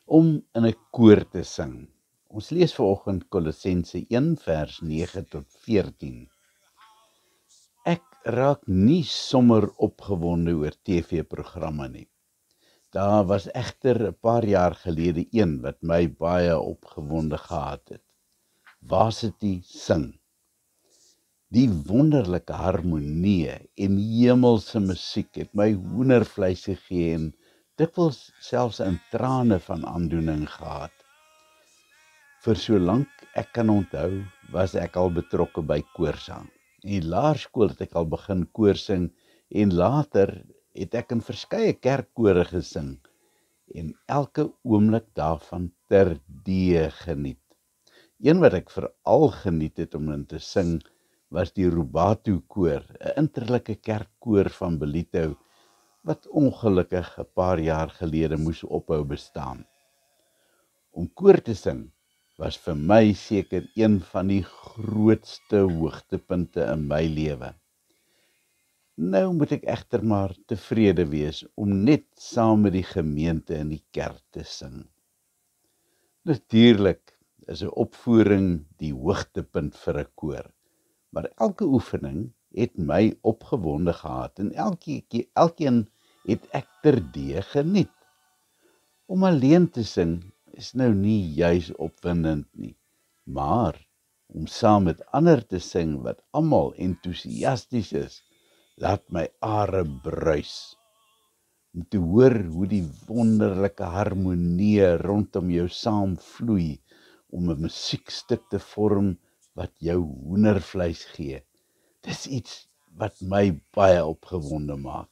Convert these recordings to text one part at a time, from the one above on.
om in 'n koor te sing. Ons lees vanoggend Kolossense 1 vers 9 tot 14. Ek raak nie sommer opgewonde oor TV-programme nie. Daar was egter 'n paar jaar gelede een wat my baie opgewonde gehad het. Varsity sing. Die wonderlike harmonie en hemelse musiek het my hoendervleis gegee en dikwels selfs in trane van aandoening gehad. Vir so lank ek kan onthou, was ek al betrokke by koorsang. In laerskool het ek al begin koor sing en later het ek in verskeie kerkkore gesing en elke oomblik daarvan terdee geniet. Een wat ek veral geniet het om in te sing was die Rubato koor, 'n interlike kerkkoor van Belito wat ongelukkig 'n paar jaar gelede moes ophou bestaan. Om koor te sing was vir my seker een van die grootste hoogtepunte in my lewe. Nou moet ek egter maar tevrede wees om net saam met die gemeente in die kerk te sing. Natuurlik is 'n opvoering die hoogtepunt vir 'n koor, maar elke oefening het my opgewonde gehad en elkeen het ek terdee geniet. Om alleen te sing is nou nie juis opwindend nie, maar om saam met ander te sing wat almal entoesiasties is, laat my are bruis. Om te hoor hoe die wonderlike harmonie rondom jou saamvloei, om 'n musiekstuk te vorm wat jou hoendervleis gee. Dis iets wat my baie opgewonde maak.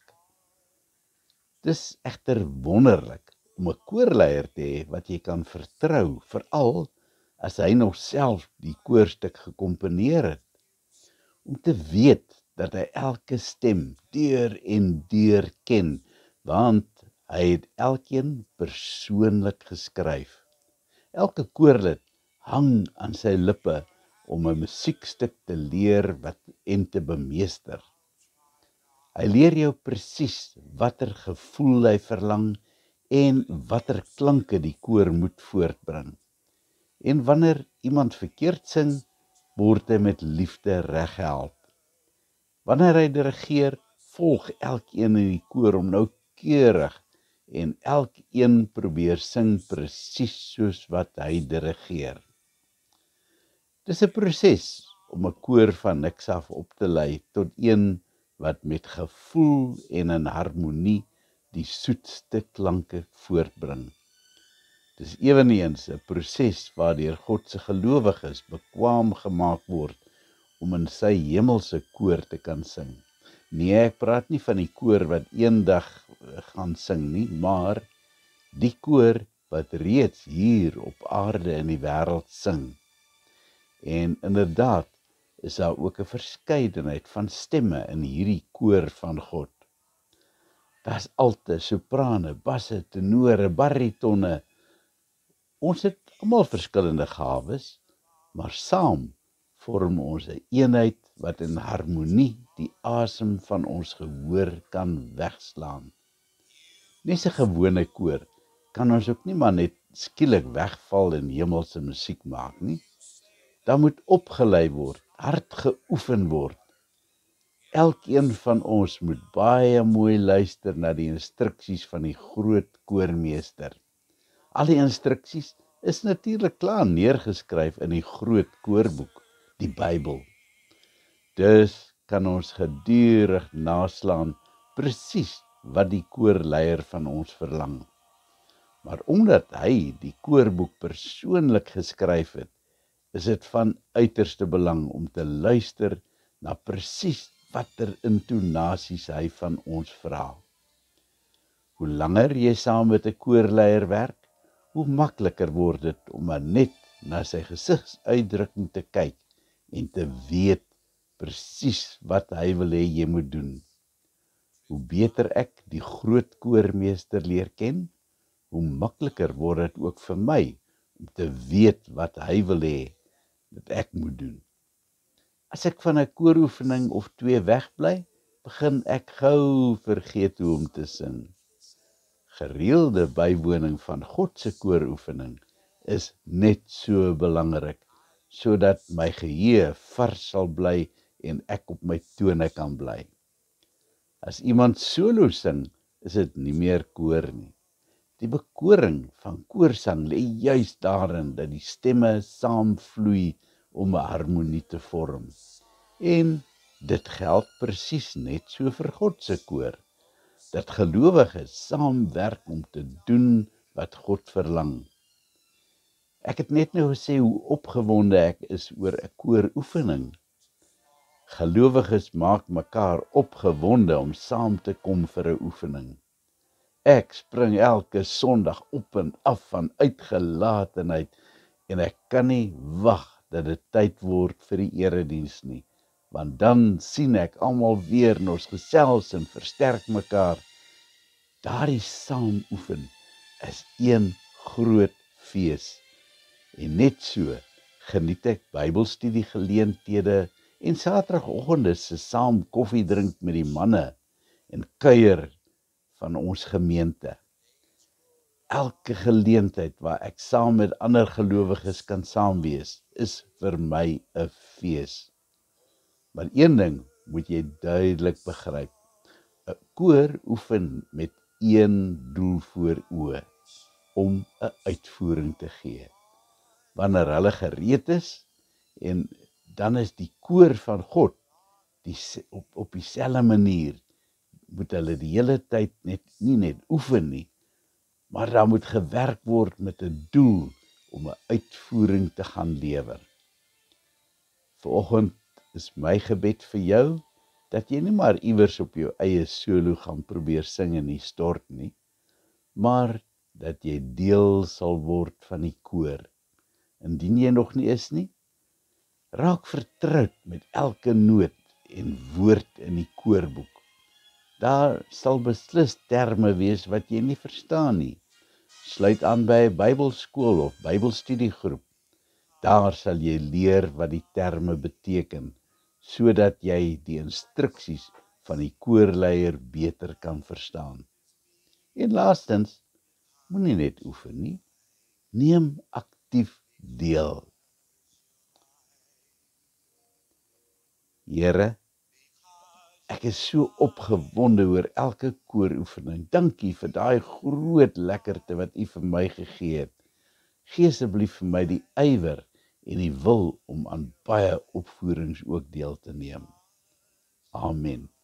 Dis egter wonderlik om 'n koorleier te hê wat jy kan vertrou, veral as hy nog self die koorstuk gekomponeer het. Om te weet dat hy elke stem deur en deur ken, want hy het elkeen persoonlik geskryf. Elke koorlid hang aan sy lippe om 'n musiekstuk te leer en te bemeester. Hy leer jou presies watter gevoel hy verlang en watter klanke die koor moet voortbring. En wanneer iemand verkeerd sing, word hy met liefde reggehelp. Wanneer hy dirigeer, volg elkeen in die koor om noukeurig en elkeen probeer sing presies soos wat hy dirigeer. Dis 'n proses om 'n koor van niks af op te lei tot een wat met gevoel en in harmonie die soetste klanke voortbring. Dis eweneens 'n proses waardeur God se gelowiges bekwaam gemaak word om in sy hemelse koor te kan sing. Nee, ek praat nie van die koor wat eendag gaan sing nie, maar die koor wat reeds hier op aarde in die wêreld sing. En inderdaad is daar ook 'n verskeidenheid van stemme in hierdie koor van God. Daar's alte, soprane, basse, tenore, baritonne. Ons het almal verskillende gawes, maar saam vorm ons 'n eenheid wat in harmonie die asem van ons gehoor kan wegslaan. Nes 'n gewone koor kan ons ook nie maar net skielik wegval en hemelse musiek maak nie. Daar moet opgelei word, hard geoefen word. Elkeen van ons moet baie mooi luister na die instruksies van die groot koormeester. Al die instruksies is natuurlik klaar neergeskryf in die groot koorboek, die Bybel. Dus kan ons gedurig naslaan presies wat die koorleier van ons verlang. Maar omdat hy die koorboek persoonlik geskryf het, is dit van uiterste belang om te luister na presies watter intonasies hy van ons vra. Hoe langer jy saam met 'n koorleier werk, hoe makliker word dit om maar net na sy gesigsuitdrukking te kyk en te weet presies wat hy wil hê jy moet doen. Hoe beter ek die groot koormeester leer ken, hoe makliker word dit ook vir my om te weet wat hy wil hê dat ek moet doen. As ek van 'n kooroefening of twee wegbly, begin ek gou vergeet hoe om te sing. Gereelde bywoning van God se kooroefening is net so belangrik, sodat my geheue vars sal bly en ek op my tone kan bly. As iemand solo sing, is dit nie meer koor nie. Die bekoring van koorsang lê juis daarin dat die stemme saamvloei om 'n harmonie te vorm. En dit geld presies net so vir God se koor, dat gelowiges saamwerk om te doen wat God verlang. Ek het net nou gesê hoe opgewonde ek is oor 'n kooroefening. Gelowiges maak mekaar opgewonde om saam te kom vir 'n oefening. Ek spring elke Sondag op en af van uitgelatenheid en ek kan nie wag dat dit tyd word vir die erediens nie, want dan sien ek almal weer en ons gesels en versterk mekaar. Daardie saam oefen is een groot fees. En net so geniet ek Bybelstudie geleenthede en Saterdagoggende se saam koffie drink met die manne en kuier van ons gemeente. Elke geleentheid waar ek saam met ander gelowiges kan saam wees, is vir my 'n fees. Maar een ding moet jy duidelik begryp. 'n Koor oefen met een doel voor oë, om 'n uitvoering te gee. Wanneer hulle gereed is, en dan is die koor van God, op dieselfde manier, moet hulle die hele tyd nie net oefen nie, maar daar moet gewerk word met 'n doel om 'n uitvoering te gaan lewer. Vanoggend is my gebed vir jou, dat jy nie maar iewers op jou eie solo gaan probeer sing en nie stort nie, maar dat jy deel sal word van die koor. Indien jy nog nie is nie, raak vertroud met elke noot en woord in die koorboek. Daar sal beslis terme wees wat jy nie verstaan nie. Sluit aan by 'n Bybelskool of Bybelstudiegroep. Daar sal jy leer wat die terme beteken, sodat jy die instruksies van die koorleier beter kan verstaan. En laastens, moenie net oefen nie, neem aktief deel. Here, ek is so opgewonde oor elke kooroefening. Dankie vir daai groot lekkerte wat U vir my gegee het. Gee asseblief vir my die ywer en die wil om aan baie opvoerings ook deel te neem. Amen.